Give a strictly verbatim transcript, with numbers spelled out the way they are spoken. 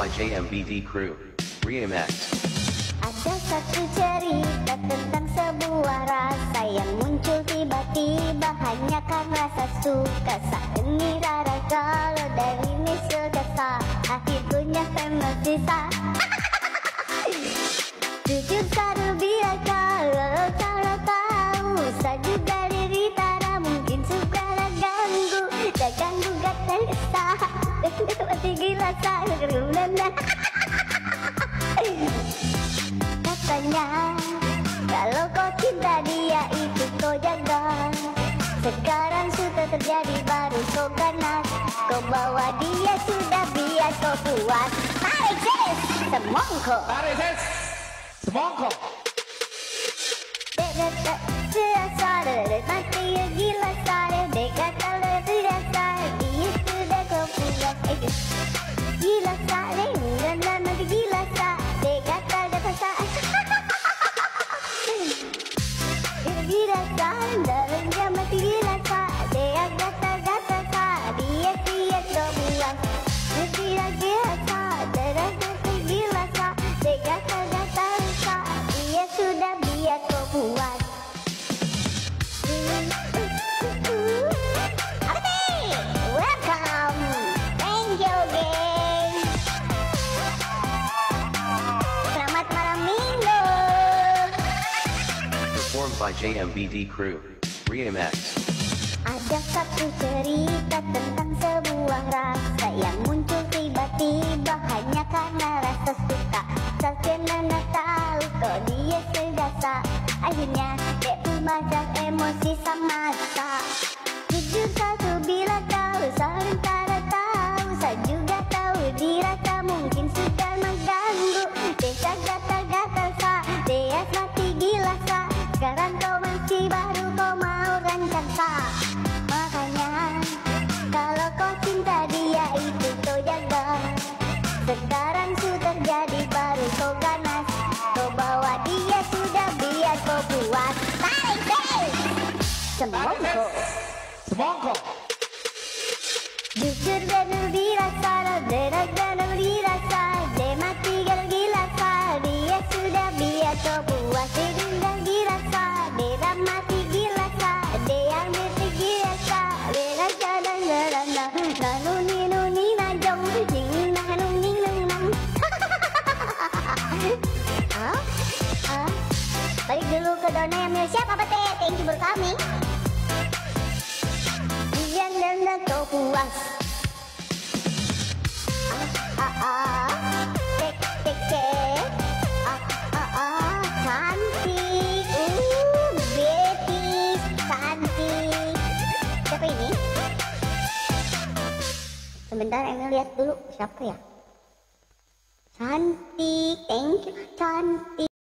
by J M B D Crew, Remix. Ada satu cerita tentang sebuah rasa yang muncul tiba-tiba hanya karena rasa suka. Saat ini rara kalau dari misil kesa, akhirnya famous sisa. Jujur saru biar kalau kalau tahu saja dari Ritara mungkin suka lah ganggu, dah ganggu gatal kesah, mati gila saya kerunana. Katanya kalau kau cinta dia itu kau jaga. Sekarang sudah terjadi baru kau ganas, kau bawa dia sudah biar kau puas. Tarik sis, semongko. Tarik sis, semongko. Dia kata serasa dari mati ya gila saya. Dia kata lebih rasa dia sudah kau puas. Gila saya, enggak nanti gila saya. Dia kata kata saya. Gila saya, dalam dia mati gila saya. Dia kata kata saya, dia dia kau puas. Dia gila saya, dalam mati gila saya. Dia kata kata saya, dia sudah biar kau puas. Welcome, thank you geng. Selamat malam minggu. Performed by J M B D Crew, Remix. Ada satu cerita tentang sebuah rasa yang muncul tiba-tiba hanya karena rasa suka. Terkena tahu kok dia sedasa, akhirnya dia memasang emosi sama tak. Jujur satu bila tahu, sementara tahu, saya juga tahu dirasa mungkin sudah mengganggu. Desa gatal-gatal sa, dia mati gila sa. Sekarang kau masih baru kau mau rancang sa. Makanya kalau kau cinta dia itu kau jaga. Sekarang sudah terjadi baru kau ganas, kau bawa dia sudah biar kau puas. Tarik sis, semongko. Semongko. Jujur benar dirasa, benar benar dirasa. Dia mati gila sa, dia sudah biar kau puas. Dia sudah gila sa, dia mati gila sa. Dia mati gila sa, dia kadang kadang lalu ninu nina jong jing nanu ninu nam. Ah, ah. Balik dulu ke dona yang milik siapa bete? Thank you for coming. Biar dana kau puas. Ah ah ah, cek cek cek. Ah ah ah, cantik. Uh, betis, cantik. Siapa ini? Sebentar, Emil lihat dulu siapa ya. Cantik, thank you, cantik.